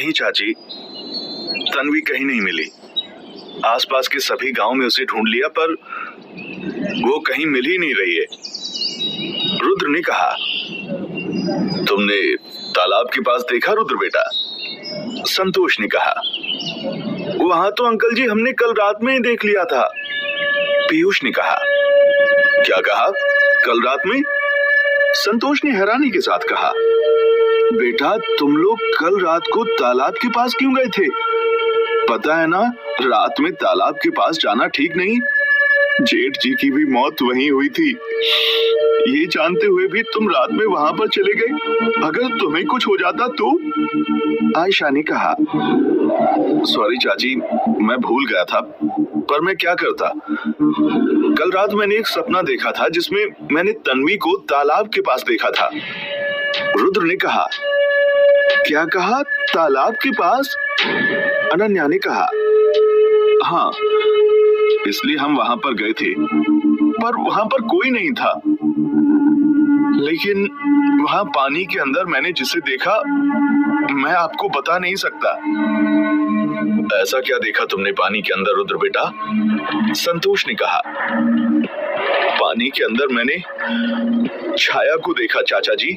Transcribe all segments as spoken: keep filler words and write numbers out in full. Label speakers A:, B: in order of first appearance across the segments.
A: नहीं चाची, तन्वी कहीं नहीं मिली। आसपास के सभी गांव में उसे ढूंढ लिया पर वो कहीं मिल ही नहीं रही है। रुद्र ने कहा। तुमने तालाब के पास देखा रुद्र बेटा? संतोष ने कहा। वहां तो अंकल जी हमने कल रात में ही देख लिया था, पीयूष ने कहा। क्या कहा? कल रात में? संतोष ने हैरानी के साथ कहा। बेटा तुम लोग कल रात को तालाब के पास क्यों गए थे? पता है ना, रात में तालाब के पास जाना ठीक नहीं। जेठ जी की भी मौत वहीं हुई थी। ये जानते हुए भी तुम रात में वहां पर चले गए। अगर तुम्हें कुछ हो जाता तो? आयशा ने कहा। सॉरी चाची, मैं भूल गया था, पर मैं क्या करता। कल रात मैंने एक सपना देखा था जिसमें मैंने तन्वी को तालाब के पास देखा था। रुद्र ने कहा। क्या कहा? तालाब के पास? अनन्या ने कहा। हाँ, इसलिए हम वहां पर गए थे, पर वहां पर कोई नहीं था। लेकिन वहां पानी के अंदर मैंने जिसे देखा मैं आपको बता नहीं सकता। ऐसा क्या देखा तुमने पानी के अंदर रुद्र बेटा? संतोष ने कहा। पानी के अंदर मैंने छाया को देखा चाचा जी।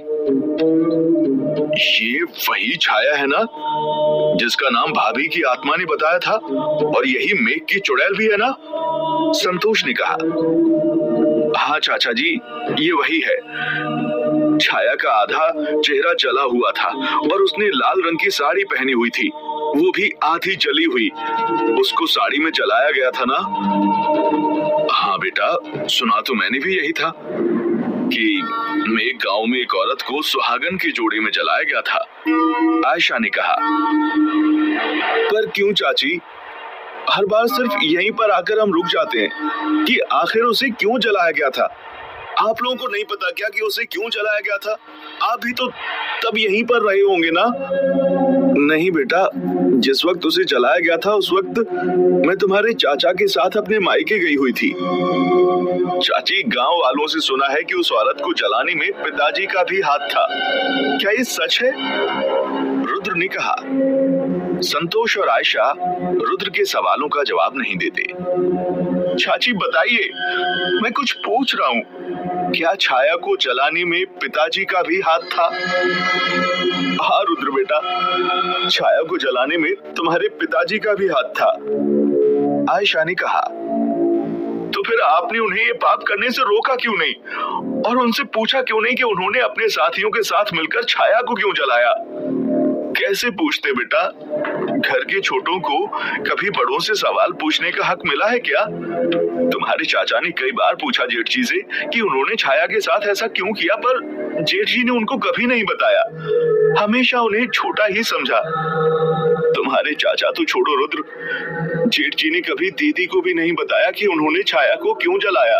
A: ये वही छाया है ना जिसका नाम भाभी की आत्मा ने बताया था, और यही मेघ की चुड़ैल भी है ना? संतोष ने कहा। हाँ चाचा जी, ये वही है। छाया का आधा चेहरा जला हुआ था और उसने लाल रंग की साड़ी पहनी हुई थी, वो भी आधी जली हुई। उसको साड़ी में जलाया गया था ना? हाँ बेटा, सुना तो मैंने भी यही था कि मेघ गांव में एक औरत को सुहागन के जोड़े में जलाया गया था, आयशा ने कहा। पर क्यों चाची, हर बार सिर्फ यहीं पर आकर हम रुक जाते हैं कि आखिर उसे क्यों जलाया गया था? आप लोगों को नहीं पता क्या कि उसे क्यों जलाया गया था? आप भी तो तब यहीं पर रहे होंगे ना? नहीं बेटा, जिस वक्त उसे जलाया गया था उस वक्त मैं तुम्हारे चाचा के साथ अपने मायके गई हुई थी। चाची, गांव वालों से सुना है कि उस औरत को जलाने में पिताजी का भी हाथ था। क्या ये सच है? रुद्र ने कहा। संतोष और आयशा रुद्र के सवालों का जवाब नहीं देते। चाची बताइए, मैं कुछ पूछ रहा हूँ, क्या छाया को जलाने में पिताजी का भी हाथ था? हाँ रुद्र बेटा, छाया को जलाने में तुम्हारे पिताजी का भी हाथ था, आयशा ने कहा। तो फिर आपने उन्हें ये पाप करने से रोका क्यों नहीं, और उनसे पूछा क्यों नहीं कि उन्होंने अपने साथियों के साथ मिलकर छाया को क्यों जलाया? कैसे पूछते बेटा? घर के छोटों को कभी बड़ों से सवाल पूछने का हक मिला है क्या? तुम्हारे चाचा ने कई बार पूछा जेठ जी से कि उन्होंने छाया के साथ ऐसा क्यों किया, पर जेठ जी ने उनको कभी नहीं बताया, हमेशा उन्हें छोटा ही समझा। तुम्हारे चाचा तो छोड़ो रुद्र, जेठ जी ने कभी दीदी को भी नहीं बताया कि उन्होंने छाया को क्यों जलाया।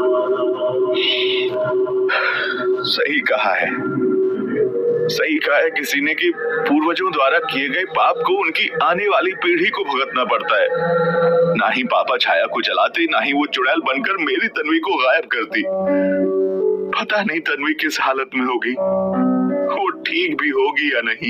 A: सही कहा है, सही कहा है किसी ने कि पूर्वजों द्वारा किए गए पाप को उनकी आने वाली पीढ़ी को भुगतना पड़ता है। ना ही पापा छाया को जलाते, ना ही वो चुड़ैल बनकर मेरी तन्वी को गायब करती। पता नहीं तन्वी किस हालत में होगी, वो ठीक भी होगी या नहीं।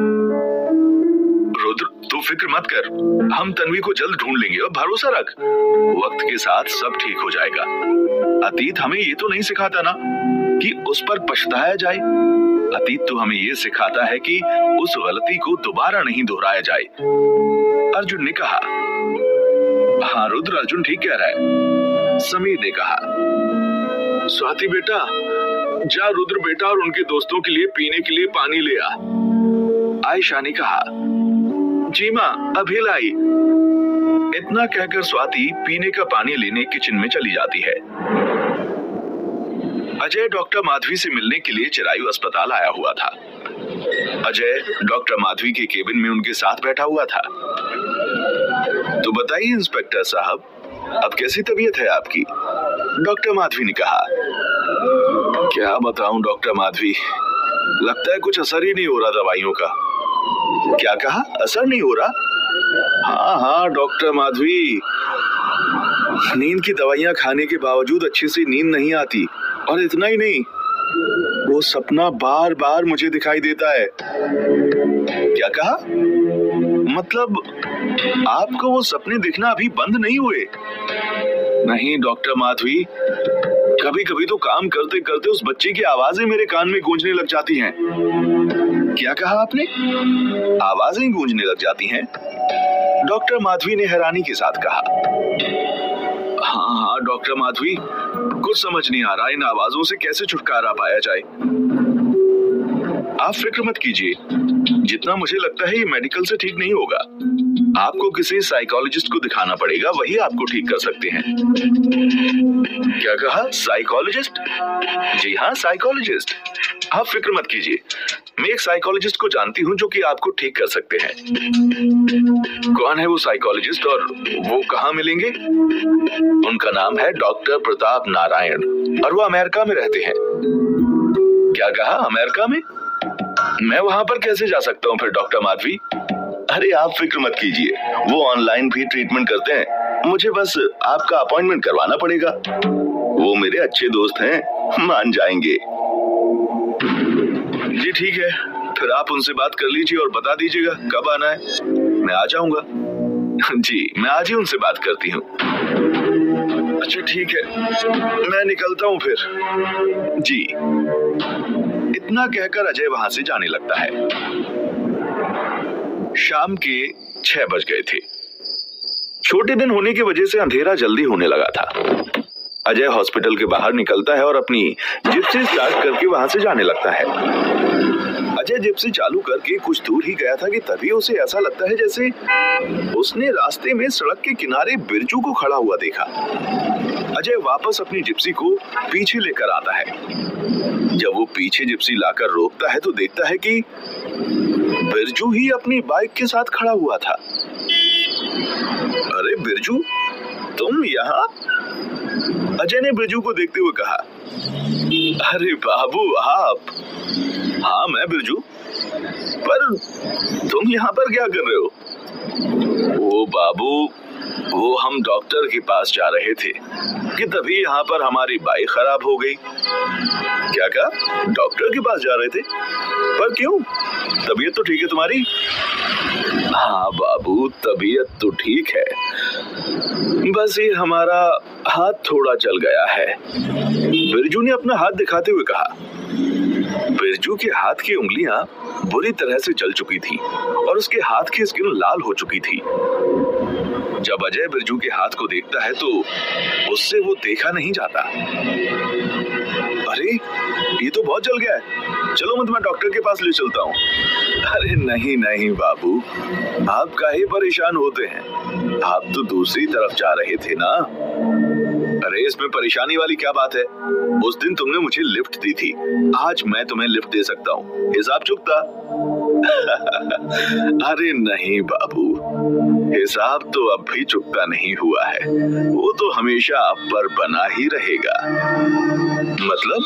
A: रुद्र, तू फिक्र मत कर, हम तन्वी को जल्द ढूंढ लेंगे और भरोसा रख, वक्त के साथ सब ठीक हो जाएगा। अतीत हमें ये तो नहीं सिखाता ना कि उस पर पछताया जाए। अतीत तो हमें ये सिखाता है कि उस गलती को दोबारा नहीं दोहराया जाए। अर्जुन ने कहा। हाँ रुद्र, अर्जुन ठीक कह रहा है, समीर ने कहा। स्वाति बेटा, जा रुद्र बेटा और उनके दोस्तों के लिए पीने के लिए पानी ले आ, आयशा ने कहा। जी माँ, अभी लाई। इतना कहकर स्वाति पीने का पानी लेने किचन में चली जाती है। अजय डॉक्टर माधवी से मिलने के लिए चिरायु अस्पताल आया हुआ था। अजय डॉक्टर माधवी के केबिन में उनके साथ बैठा हुआ था। तो बताइए इंस्पेक्टर साहब, अब कैसी तबीयत है आपकी? डॉक्टर माधवी ने कहा। क्या बताऊं डॉक्टर माधवी, लगता है कुछ असर ही नहीं हो रहा दवाइयों का। क्या कहा? असर नहीं हो रहा? हाँ हाँ डॉक्टर माधवी, नींद की दवाइयां खाने के बावजूद अच्छी सी नींद नहीं आती, और इतना ही नहीं, वो सपना बार बार मुझे दिखाई देता है। क्या कहा? मतलब आपको वो सपने दिखना अभी बंद नहीं हुए? नहीं डॉक्टर माधवी, कभी कभी तो काम करते करते उस बच्चे की आवाजें मेरे कान में गूंजने लग जाती हैं। क्या कहा आपने? आवाजें गूंजने लग जाती हैं? डॉक्टर माधवी ने हैरानी के साथ कहा। हाँ हाँ डॉक्टर माधवी, कुछ समझ नहीं आ रहा इन आवाजों से कैसे छुटकारा पाया जाए। आप फिक्र मत कीजिए, जितना मुझे लगता है ये मेडिकल से ठीक नहीं होगा। आपको किसी साइकोलॉजिस्ट को दिखाना पड़ेगा, वही आपको ठीक कर सकते हैं। क्या कहा? साइकोलॉजिस्ट? जी हाँ, साइकोलॉजिस्ट। आप फिक्र मत कीजिए, मैं एक साइकोलॉजिस्ट को जानती हूँ जो कि आपको ठीक कर सकते हैं। कौन है वो साइकोलॉजिस्ट और वो कहाँ मिलेंगे? उनका नाम है डॉक्टर प्रताप नारायण और वो अमेरिका में रहते हैं। क्या कहा? अमेरिका में? मैं वहां पर कैसे जा सकता हूँ फिर डॉक्टर माधवी? अरे आप फिक्र मत कीजिए, वो ऑनलाइन भी ट्रीटमेंट करते हैं। मुझे बस आपका अपॉइंटमेंट करवाना पड़ेगा। वो मेरे अच्छे दोस्त हैं, मान जाएंगे। जी ठीक है, फिर आप उनसे बात कर लीजिए और बता दीजिएगा कब आना है, मैं आ जाऊंगा। जी मैं आज ही उनसे बात करती हूँ। अच्छा ठीक है, मैं निकलता हूँ फिर। जी। इतना कहकर अजय वहां से जाने लगता है। शाम के छह बज गए थे। छोटे दिन होने की वजह से अंधेरा जल्दी होने लगा था। अजय हॉस्पिटल के बाहर निकलता है और अपनी जिप्सी स्टार्ट करके वहां से जाने लगता है। अजय जिप्सी चालू करके कुछ दूर ही गया था कि तभी उसे ऐसा लगता है जैसे उसने रास्ते में सड़क के किनारे बिरजू को खड़ा हुआ देखा। अजय वापस अपनी जिप्सी को पीछे लेकर आता है। जब वो पीछे जिप्सी लाकर रोकता है तो देखता है कि बिरजू ही अपनी बाइक के साथ खड़ा हुआ था। अरे बिरजू, तुम यहाँ? अजय ने बिरजू को देखते हुए कहा। अरे बाबू आप? हाँ मैं बिरजू, पर तुम यहाँ पर क्या कर रहे हो? ओ बाबू, वो हम डॉक्टर के पास जा रहे थे कि तभी यहाँ पर हमारी बाइक खराब हो गई। क्या कहा? डॉक्टर के पास जा रहे थे? पर क्यों? तबीयत तो ठीक है तुम्हारी? हाँ बाबू, तबीयत तो ठीक है, बस ये हमारा हाथ थोड़ा जल गया है। बिरजू ने अपना हाथ दिखाते हुए कहा। बिरजू के हाथ की उंगलियां बुरी तरह से जल चुकी थी और उसके हाथ की स्किन लाल हो चुकी थी। जब अजय बिरजू के हाथ को देखता है तो उससे वो देखा नहीं जाता। अरे ये तो बहुत जल गया है, चलो मैं तुम्हें डॉक्टर के पास ले चलता हूँ। अरे नहीं नहीं बाबू, आप काहे परेशान होते हैं, आप तो दूसरी तरफ जा रहे थे ना। अरे इसमें परेशानी वाली क्या बात है, उस दिन तुमने मुझे लिफ्ट दी थी, आज मैं तुम्हें लिफ्ट दे सकता हूँ, हिसाब चुकता। अरे नहीं बाबू, हिसाब तो अब भी चुकता नहीं हुआ है, वो तो हमेशा आप पर बना ही रहेगा। मतलब?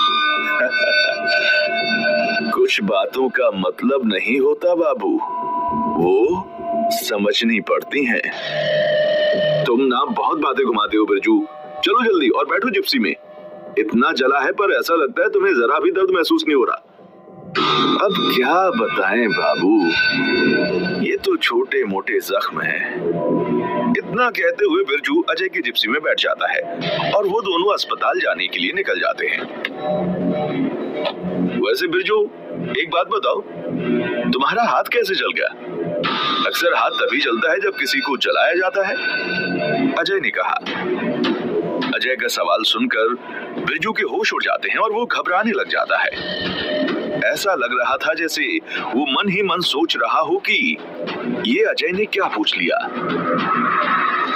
A: कुछ बातों का मतलब नहीं होता बाबू, वो समझनी पड़ती हैं। तुम ना बहुत बातें घुमाते हो बिरजू, चलो जल्दी और बैठो जिप्सी में। इतना जला है पर ऐसा लगता है तुम्हें जरा भी दर्द महसूस नहीं हो रहा। अब क्या बताएं बाबू, ये तो छोटे मोटे जख्म हैं। इतना कहते हुए बिरजू अजय की जिप्सी में बैठ जाता है और वो दोनों अस्पताल जाने के लिए निकल जाते हैं। वैसे बिरजू एक बात बताओ, तुम्हारा हाथ कैसे जल गया? अक्सर हाथ तभी जलता है जब किसी को जलाया जाता है, अजय ने कहा। अजय का सवाल सुनकर बिरजू के होश उड़ जाते हैं और वो घबराने लग जाता है। ऐसा लग रहा था जैसे वो मन ही मन सोच रहा हो कि ये अजय ने क्या पूछ लिया।